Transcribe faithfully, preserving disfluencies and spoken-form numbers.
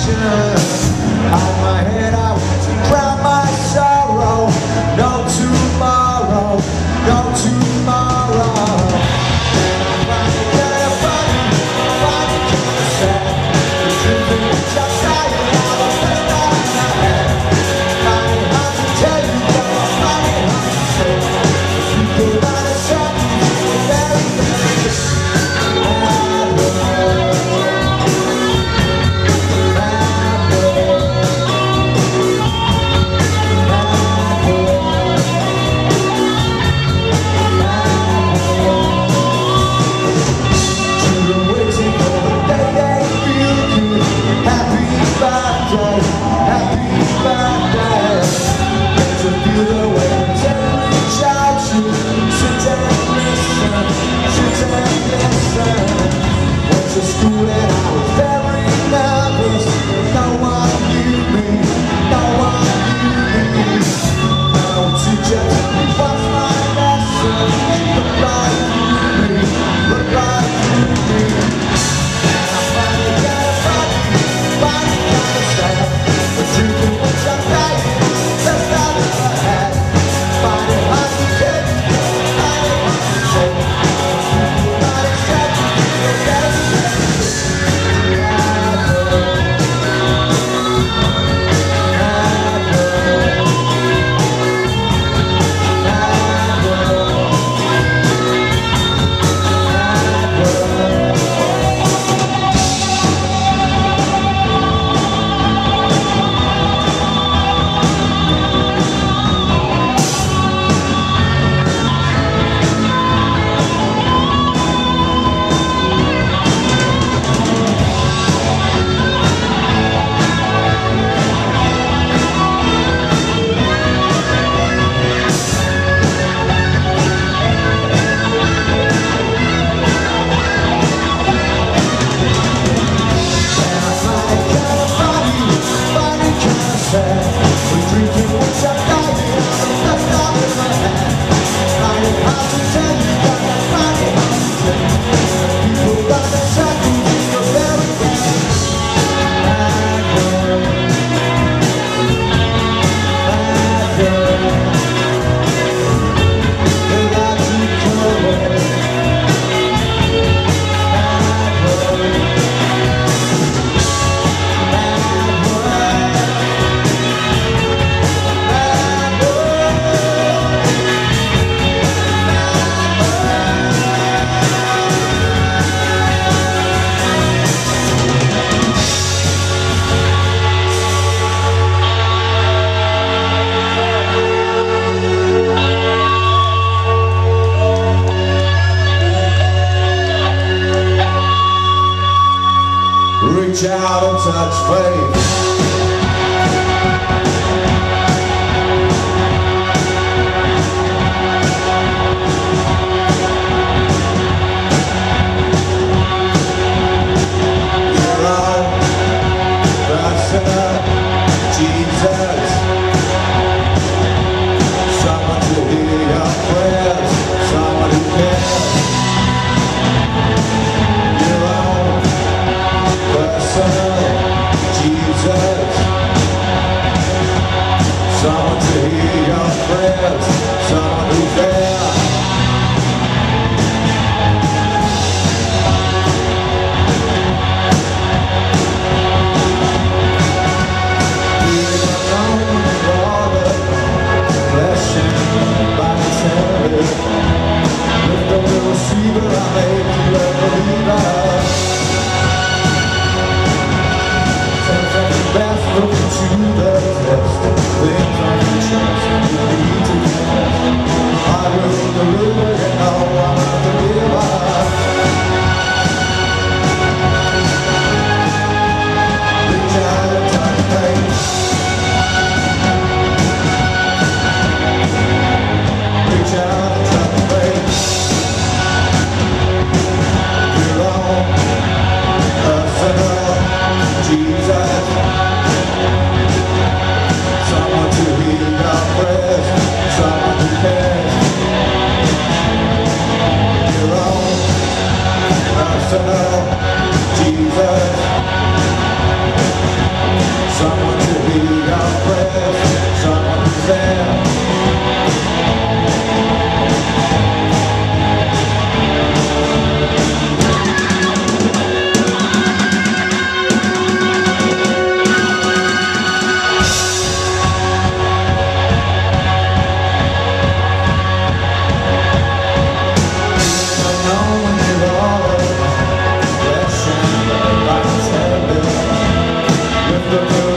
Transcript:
Reach out and touch faith. You're on the sinner, Jesus. Someone to hear your prayers, someone who cares. Jesus, someone to hear your prayers, someone who's there. He's alone for the blessing by his hand. Lift up the receiver, I make you a believer. Look into the test, things on your chest, you need to confess. I will deliver, and know I'm a deliver. Reach out and touch faith. Reach out and touch faith. You're on a sinner, Jesus. Someone to hear your prayers, someone who cares. Your own personal Jesus. the